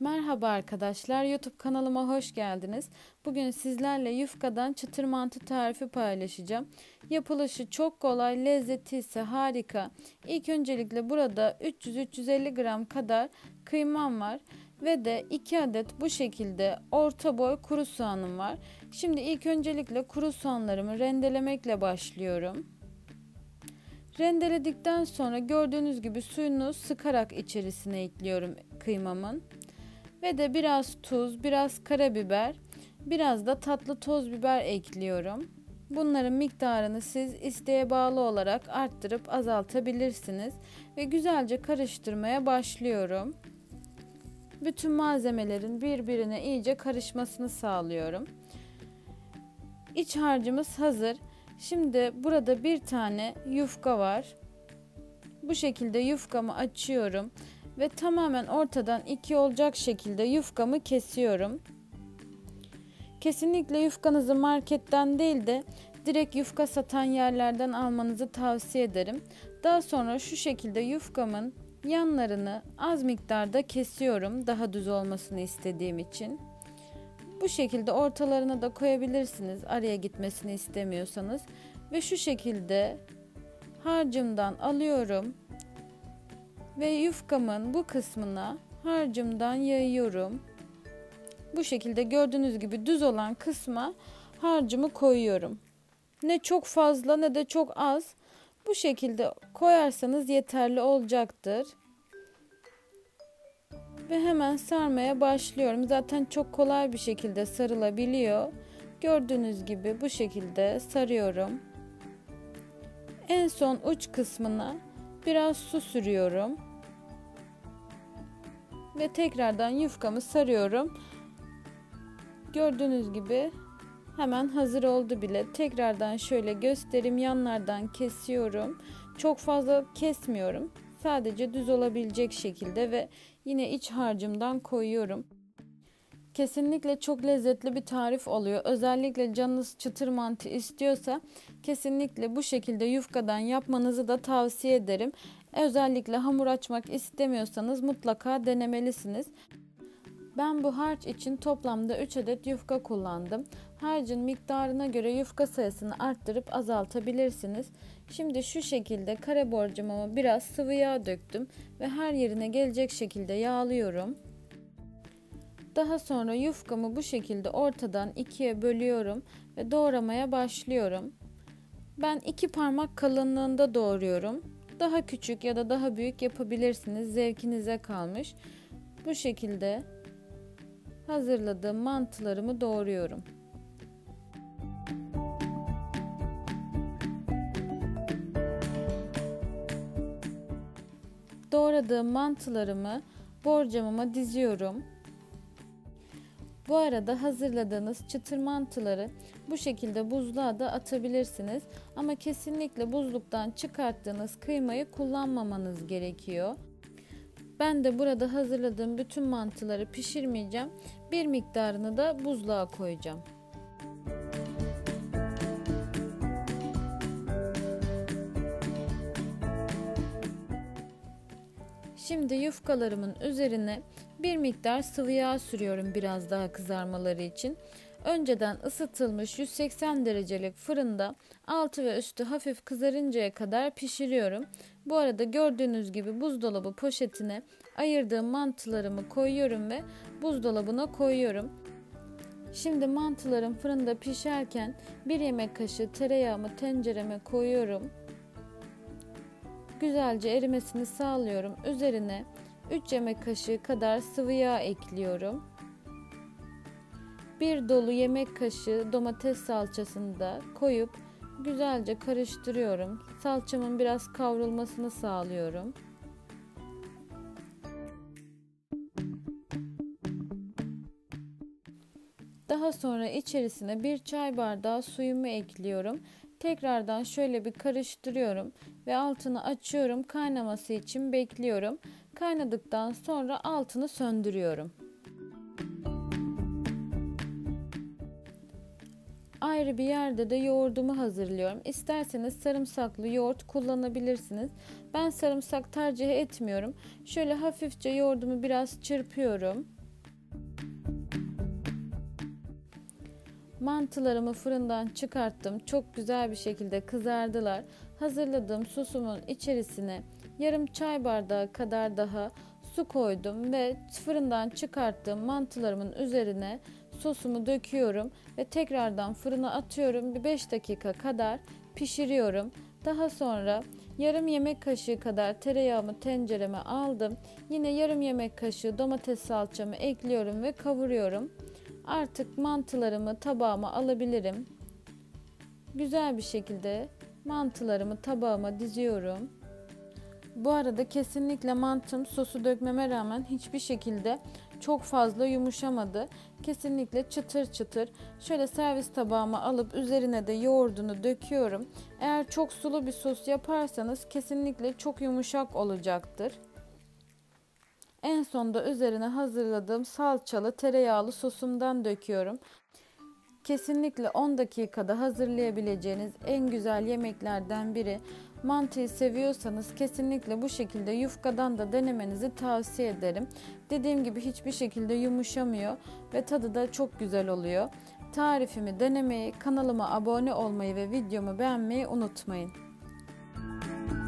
Merhaba arkadaşlar, YouTube kanalıma hoş geldiniz. Bugün sizlerle yufkadan çıtır mantı tarifi paylaşacağım. Yapılışı çok kolay, lezzeti ise harika. İlk öncelikle burada 300-350 gram kadar kıymam var ve de 2 adet bu şekilde orta boy kuru soğanım var. Şimdi ilk öncelikle kuru soğanlarımı rendelemekle başlıyorum. Rendeledikten sonra gördüğünüz gibi suyunu sıkarak içerisine ekliyorum kıymamın. Ve de biraz tuz, biraz karabiber, biraz da tatlı toz biber ekliyorum. Bunların miktarını siz isteğe bağlı olarak arttırıp azaltabilirsiniz. Ve güzelce karıştırmaya başlıyorum. Bütün malzemelerin birbirine iyice karışmasını sağlıyorum. İç harcımız hazır. Şimdi burada bir tane yufka var. Bu şekilde yufkamı açıyorum. Ve tamamen ortadan ikiye olacak şekilde yufkamı kesiyorum. Kesinlikle yufkanızı marketten değil de direkt yufka satan yerlerden almanızı tavsiye ederim. Daha sonra şu şekilde yufkamın yanlarını az miktarda kesiyorum, daha düz olmasını istediğim için. Bu şekilde ortalarına da koyabilirsiniz araya gitmesini istemiyorsanız. Ve şu şekilde harcımdan alıyorum. Ve yufkamın bu kısmına harcımdan yayıyorum. Bu şekilde gördüğünüz gibi düz olan kısma harcımı koyuyorum. Ne çok fazla ne de çok az. Bu şekilde koyarsanız yeterli olacaktır. Ve hemen sarmaya başlıyorum. Zaten çok kolay bir şekilde sarılabiliyor. Gördüğünüz gibi bu şekilde sarıyorum. En son uç kısmına biraz su sürüyorum. Ve tekrardan yufkamı sarıyorum. Gördüğünüz gibi hemen hazır oldu bile. Tekrardan şöyle göstereyim. Yanlardan kesiyorum. Çok fazla kesmiyorum. Sadece düz olabilecek şekilde ve yine iç harcımdan koyuyorum. Kesinlikle çok lezzetli bir tarif oluyor. Özellikle canınız çıtır mantı istiyorsa kesinlikle bu şekilde yufkadan yapmanızı da tavsiye ederim. Özellikle hamur açmak istemiyorsanız mutlaka denemelisiniz. Ben bu harç için toplamda 3 adet yufka kullandım. Harcın miktarına göre yufka sayısını arttırıp azaltabilirsiniz. Şimdi şu şekilde kare borcamama biraz sıvı yağ döktüm ve her yerine gelecek şekilde yağlıyorum. Daha sonra yufkamı bu şekilde ortadan ikiye bölüyorum ve doğramaya başlıyorum. Ben 2 parmak kalınlığında doğruyorum. Daha küçük ya da daha büyük yapabilirsiniz. Zevkinize kalmış. Bu şekilde hazırladığım mantılarımı doğruyorum. Doğradığım mantılarımı borcamıma diziyorum. Bu arada hazırladığınız çıtır mantıları bu şekilde buzluğa da atabilirsiniz. Ama kesinlikle buzluktan çıkarttığınız kıymayı kullanmamanız gerekiyor. Ben de burada hazırladığım bütün mantıları pişirmeyeceğim. Bir miktarını da buzluğa koyacağım. Şimdi yufkalarımın üzerine bir miktar sıvı yağ sürüyorum biraz daha kızarmaları için. Önceden ısıtılmış 180 derecelik fırında altı ve üstü hafif kızarıncaya kadar pişiriyorum. Bu arada gördüğünüz gibi buzdolabı poşetine ayırdığım mantılarımı koyuyorum ve buzdolabına koyuyorum. Şimdi mantılarım fırında pişerken bir yemek kaşığı tereyağımı tencereme koyuyorum. Güzelce erimesini sağlıyorum. Üzerine 3 yemek kaşığı kadar sıvı yağ ekliyorum. Bir dolu yemek kaşığı domates salçasını da koyup güzelce karıştırıyorum. Salçamın biraz kavrulmasını sağlıyorum. Daha sonra içerisine bir çay bardağı suyumu ekliyorum. Tekrardan şöyle bir karıştırıyorum ve altını açıyorum. Kaynaması için bekliyorum. Kaynadıktan sonra altını söndürüyorum. Ayrı bir yerde de yoğurdumu hazırlıyorum. İsterseniz sarımsaklı yoğurt kullanabilirsiniz. Ben sarımsak tercih etmiyorum. Şöyle hafifçe yoğurdumu biraz çırpıyorum. Mantılarımı fırından çıkarttım. Çok güzel bir şekilde kızardılar. Hazırladığım sosumun içerisine yarım çay bardağı kadar daha su koydum ve fırından çıkarttığım mantılarımın üzerine sosumu döküyorum ve tekrardan fırına atıyorum. Bir 5 dakika kadar pişiriyorum. Daha sonra yarım yemek kaşığı kadar tereyağımı tencereme aldım. Yine yarım yemek kaşığı domates salçamı ekliyorum ve kavuruyorum. Artık mantılarımı tabağıma alabilirim. Güzel bir şekilde mantılarımı tabağıma diziyorum. Bu arada kesinlikle mantım sosu dökmeme rağmen hiçbir şekilde çok fazla yumuşamadı. Kesinlikle çıtır çıtır. Şöyle servis tabağıma alıp üzerine de yoğurdunu döküyorum. Eğer çok sulu bir sos yaparsanız kesinlikle çok yumuşak olacaktır. En sonda üzerine hazırladığım salçalı tereyağlı sosumdan döküyorum. Kesinlikle 10 dakikada hazırlayabileceğiniz en güzel yemeklerden biri. Mantıyı seviyorsanız kesinlikle bu şekilde yufkadan da denemenizi tavsiye ederim. Dediğim gibi hiçbir şekilde yumuşamıyor ve tadı da çok güzel oluyor. Tarifimi denemeyi, kanalıma abone olmayı ve videomu beğenmeyi unutmayın.